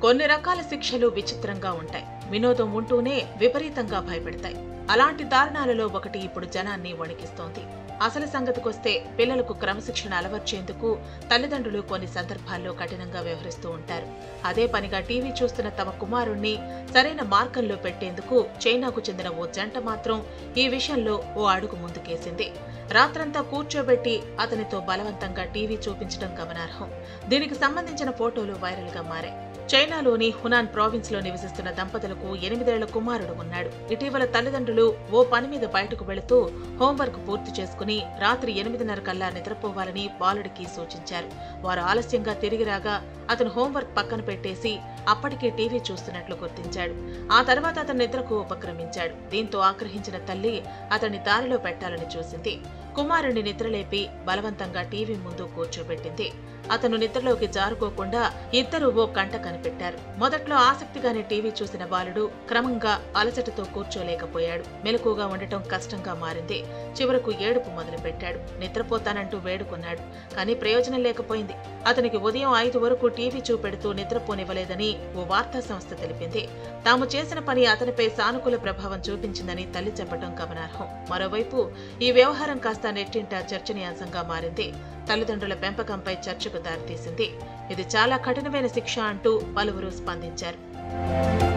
కొన్ని రకాల శిక్షలు విచిత్రంగా ఉంటాయి. వినోదం ఉంటూనే విపరీతంగా భయపెడతాయి. అలాంటి దారుణాలలో ఒకటి ఇప్పుడు జనాన్ని వణికిస్తోంది. అసలు సంగతికొస్తే పిల్లలకు క్రమశిక్షణ అలవర్చేందుకు తల్లిదండ్రులు కొన్ని సందర్భాల్లో కఠినంగా వ్యవహరిస్తూ ఉంటారు. అదే పనిగా టీవీ చూస్తున్న తమ కుమారుణ్ణి సరైన మార్గంలో పెట్టేందుకు చైనాకు చెందిన ఓ జంట మాత్రం ఈ విషయంలో ఓ అడుగు ముందుకేసింది. రాత్రంతా కూర్చోబెట్టి అతనితో బలవంతంగా టీవీ చూపించడం గమనార్హం. దీనికి సంబంధించిన ఫోటోలు వైరల్ గా మారాయి. చైనాలోని హునాన్ ప్రావిన్స్ లో నివసిస్తున్న దంపతులకు 8 ఏళ్ల కుమారుడు ఉన్నాడు. ఇటీవల తల్లిదండ్రులు ఓ పని మీద బయటకు వెళుతూ హోంవర్క్ పూర్తి చేసుకుని రాత్రి 8:30 కల్లా నిద్రపోవాలని బాలుడికి సూచించారు. వారు ఆలస్యంగా తిరిగి రాగా అతను హోంవర్క్ పక్కన పెట్టేసి అప్పటికే టీవీ చూస్తున్నట్లు గుర్తించాడు. ఆ తర్వాత అతను నిద్రకు ఉపక్రమించాడు. దీంతో ఆగ్రహించిన తల్లి అతన్ని దారిలో పెట్టాలని చూసింది. కుమారుణ్ణి నిద్రలేపి బలవంతంగా టీవీ ముందు కూర్చోబెట్టింది. అతను నిద్రలోకి జారుకోకుండా ఇద్దరూ ఓ కంట కనిపెట్టారు. మొదట్లో ఆసక్తిగానే టీవీ చూసిన బాలుడు క్రమంగా అలసటతో కూర్చోలేకపోయాడు. మెలకుగా ఉండటం కష్టంగా మారింది. చివరకు ఏడుపు మొదలుపెట్టాడు. నిద్రపోతానంటూ వేడుకున్నాడు. కానీ ప్రయోజనం లేకపోయింది. అతనికి ఉదయం 5 వరకు టీవీ చూపెడుతూ నిద్రపోనివ్వలేదని ఓ వార్తా సంస్థ తెలిపింది. తాము చేసిన పని అతనిపై సానుకూల ప్రభావం చూపించిందని తల్లి చెప్పడం గమనార్హం. మరోవైపు ఈ వ్యవహారం కాస్త నెట్టింట చర్చనీయాంశంగా మారింది. తల్లిదండ్రుల పెంపకంపై చర్చకు దారితీసింది. ఇది చాలా కఠినమైన శిక్ష అంటూ పలువురు స్పందించారు.